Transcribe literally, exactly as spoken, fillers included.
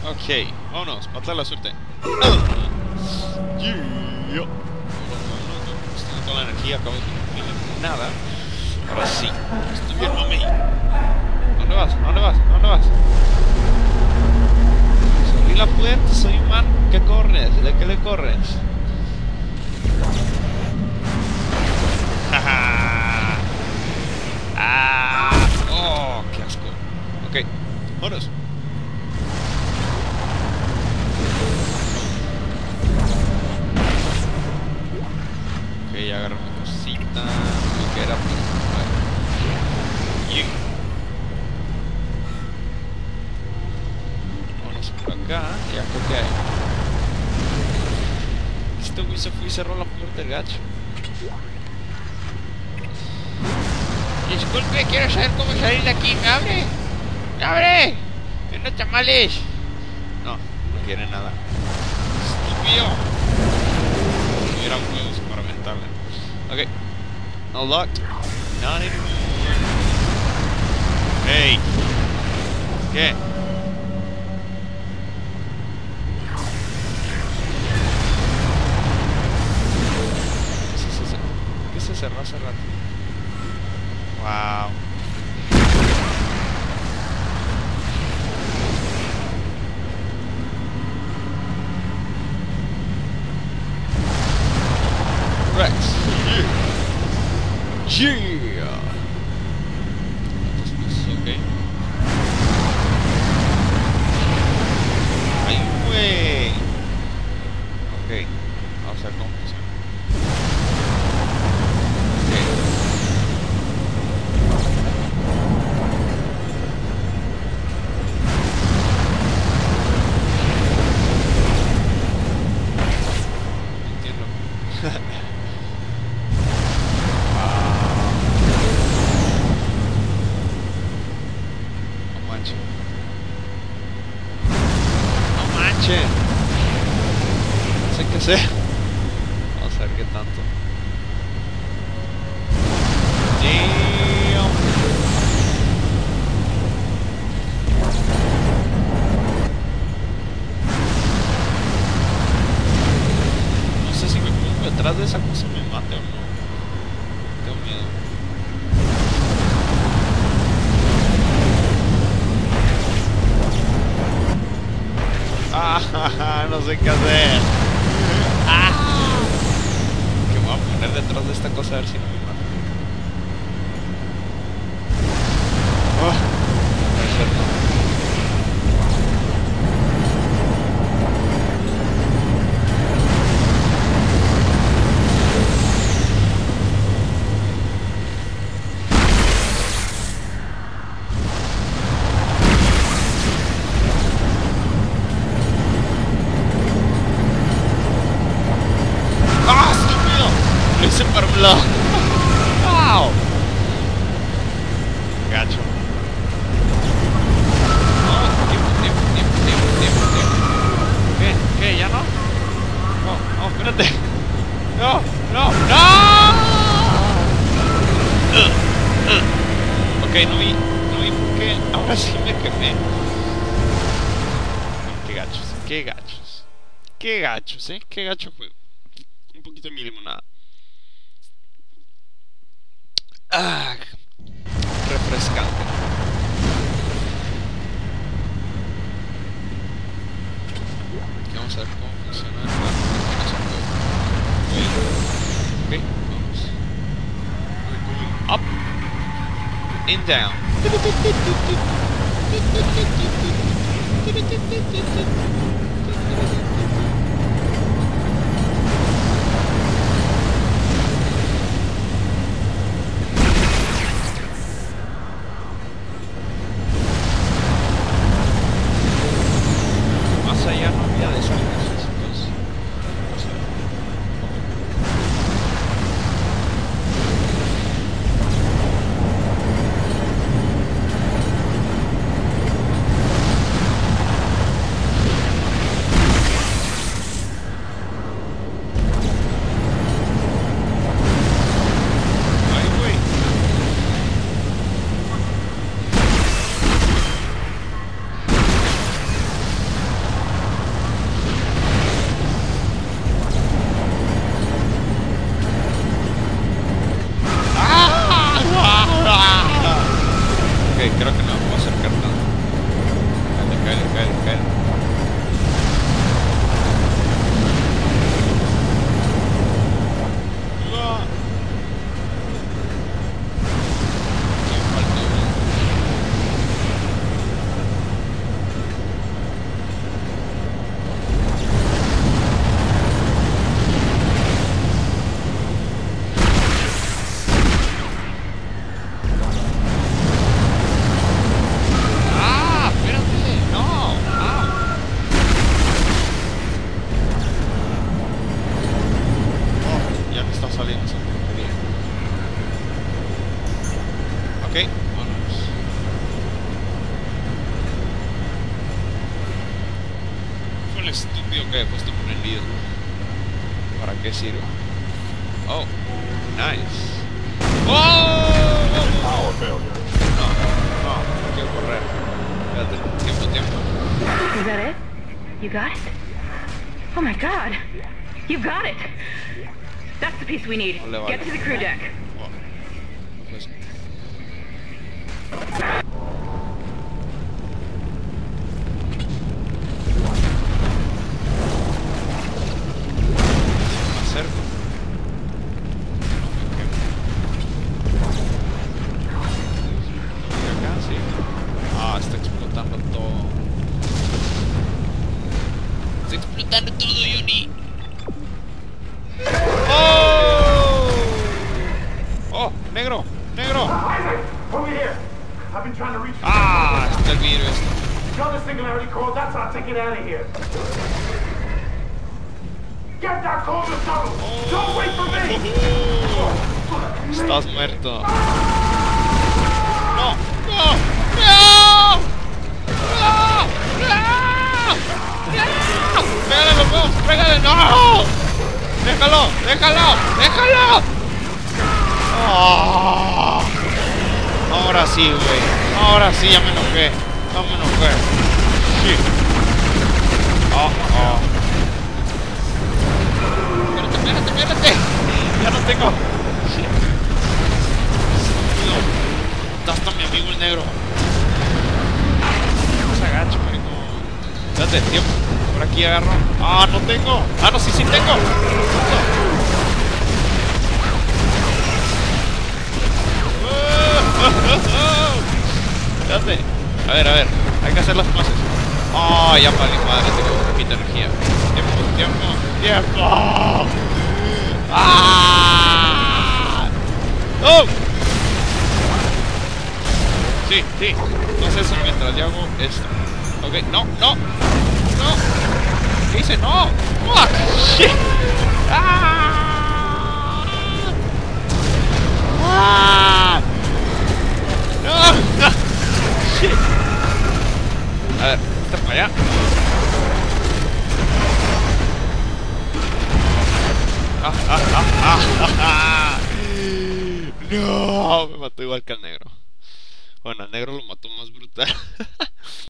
Ok, vámonos, mata la suerte. Uh. Yeah. Estoy toda la energía, acabo de no nada. Ahora sí, estoy bien, mami. ¿Dónde vas? ¿Dónde vas? ¿Dónde vas? Abrí la puerta, soy un man. ¿Qué corres? ¿De qué le corres? Jaja. Ah. Oh, qué asco. Ok, vámonos. Ok, agarro mi cosita. Lo que era pues. Yeah. Vámonos por acá. Ya creo que hay. Este güey se fue y cerró la puerta del gacho. Disculpe, quiero saber cómo salir de aquí. ¿Me abre? ¡Me abre! ¡Tiene tamales! No, no quiere nada. ¡Estúpido! Tuviera huevos para aventarle. Ok. Unlocked. Not anymore. Hey. ¿Qué? ¿Qué se cerró hace rato? Wow. Rex. Yeah. Yeah. Okay. Ay, güey. Ok. Vamos a ver cómo funciona. No sé qué hacer. Vamos a ver qué tanto. Damn. No sé si me pongo detrás de esa cosa me mate o no. Tengo miedo. Ah, no sé qué hacer. Ah, que me voy a poner detrás de esta cosa a ver si no me mata. Oh, perfecto. ¡Wow! Gacho. No, tiempo, tiempo, tiempo, tiempo, tiempo, tiempo. ¿Qué? ¿Qué? ¿Ya no? No, no, espérate. No, no, no. Uh, uh. Ok, no vi, no vi por qué. Ahora sí me quemé. Qué gachos, qué gachos. Qué gachos, eh. Qué gacho juego. Un poquito de mi limonada. Ah, refrescante. Vamos a ver cómo funciona el ok, vamos. Up and down. Allá no había de esas cosas, entonces, o sea, cáele, cáele, cáele. ¡Ah! ¿Quién faltó? ¡Ah! Espérate. No. ¡Ah! Oh, ya me está saliendo esa tontería. Ok, vámonos. Fue el estúpido que he puesto prendido. ¿Para qué sirve? Oh, nice. ¡Oh! Power failure. No, no, no quiero correr. Espérate, tiempo, tiempo. Is that it? You got it? Oh my god! You got it! That's the piece we need. Vale, vale. Get to the crew deck. Oh, pues. Me acerco. No me quemo. Acá, sí. Ah, está explotando todo. Está explotando todo, Johnny. ¡Oh! ¡Oh! ¡Negro! ¡Negro! Isaac, over here. I've been trying to reach you. ¡Ah! Está el vidrio este. Tell this singularity code, that's our ticket out of here. Get that code to tunnel. Don't wait for me. Estás muerto. ¡No! ¡No! ¡No! ¡No! ¡No! ¡No! ¡Pégale los huevos! ¡Pégale! ¡No! ¡Déjalo! ¡Déjalo! ¡Déjalo! ¡Oh! Ahora sí, güey. Ahora sí, ya me enojé. Ya me enojé. Sí. Oh, oh. Espérate, espérate, espérate. Ya no tengo. Shit. Estúpido. ¿Dónde está mi amigo el negro? No se agacha, marico. Espérate, tiempo. Por aquí agarro. Ah, no tengo. Ah, no, sí, sí tengo. Espérate. A ver, a ver. Hay que hacer las cosas. Ah, ya vale, madre, tengo poquita energía. Tiempo, tiempo, tiempo. ¡Ah! ¡Oh! Sí, sí. Entonces, mientras yo hago esto. Ok, no, no. No. ¿Qué hice? No. Fuck. Shit. Ah. Ah. No. No. Shit. A ver, está para allá. Ah, ah, ah, ah, ah. No, me mató igual que al negro. Bueno, al negro lo mató más brutal.